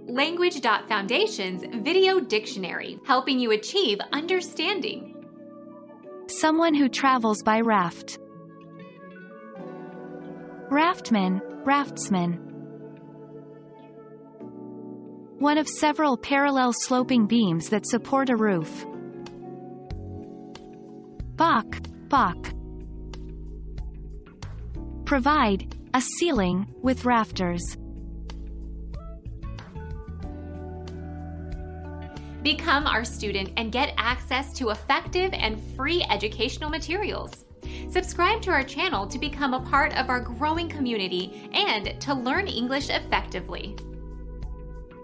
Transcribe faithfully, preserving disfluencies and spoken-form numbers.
Language Foundation's Video Dictionary, helping you achieve understanding. Someone who travels by raft. Raftman, raftsman. One of several parallel sloping beams that support a roof. Bach, Bach. Provide, a ceiling, with rafters. Become our student and get access to effective and free educational materials. Subscribe to our channel to become a part of our growing community and to learn English effectively.